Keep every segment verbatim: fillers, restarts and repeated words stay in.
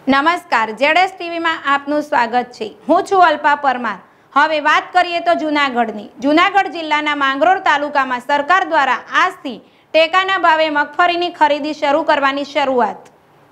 નમસ્કાર, જેડેસ ટીવીમાં આપનું સ્વાગત છે। હું છું અલ્પા પરમાર। હવે વાત કરીએ તો જૂનાગઢની। જૂનાગઢ જિલ્લાના માંગરોળ તાલુકામાં સરકાર દ્વારા આજથી ટેકાના ભાવે મગફળીની ખરીદી શરૂ કરવાની શરૂઆત।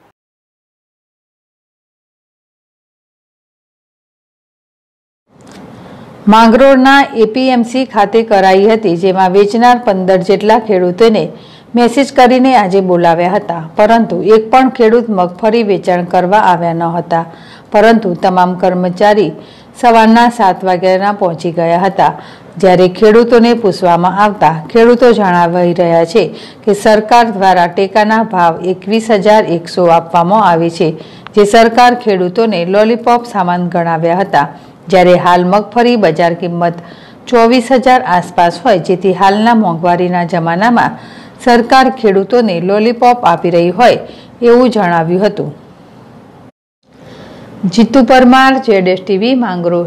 માંગરોળના એપીએમસી ખાતે કરાઈ હતી, જેમાં વેચનાર પંદર જેટલા ખેડૂતોને મેસેજ કરીને આજે બોલાવ્યા હતા, પરંતુ એક પણ ખેડૂત મગફળી વેચાણ કરવા આવ્યા ન હતા। પરંતુ તમામ કર્મચારી સવારના સાત વાગ્યાના પહોંચી ગયા હતા। જ્યારે ખેડૂતોને પૂછવામાં આવતા ખેડૂતો જણાવી રહ્યા છે કે સરકાર દ્વારા ટેકાના ભાવ એકવીસ હજાર એકસો આપવામાં આવે છે, જે સરકાર ખેડૂતોને લોલીપોપ સામાન ગણાવ્યા હતા। જ્યારે હાલ મગફળી બજાર કિંમત ચોવીસ હજાર આસપાસ હોય, જેથી હાલના મોંઘવારીના જમાનામાં સરકાર ખેડૂતોને લોલીપોપ આપી રહી હોય એવું જણાવ્યું હતું। જીતુ પરમાર, જેડેસ ટીવી, માંગરોળ।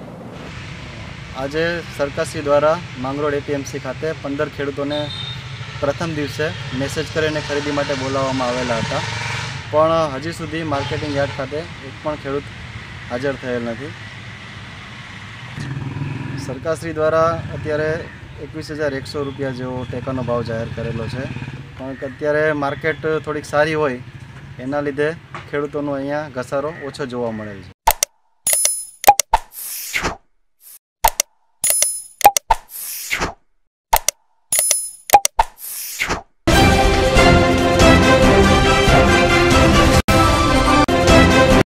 આજે સરકારશ્રી દ્વારા માંગરોળ એપીએમસી ખાતે પંદર ખેડૂતોને પ્રથમ દિવસે મેસેજ કરીને ખરીદી માટે બોલાવવામાં આવેલા હતા, પણ હજી સુધી માર્કેટિંગ યાર્ડ ખાતે એક પણ ખેડૂત હાજર થયેલ નથી। સરકારશ્રી દ્વારા અત્યારે એકવીસ હજાર એકસો રૂપિયા જેવો ટેકાનો ભાવ જાહેર કરેલો છે, પણ અત્યારે માર્કેટ થોડીક સારી હોય એના લીધે ખેડૂતોનો અહીંયા ઘસારો ઓછો જોવા મળેલ છે।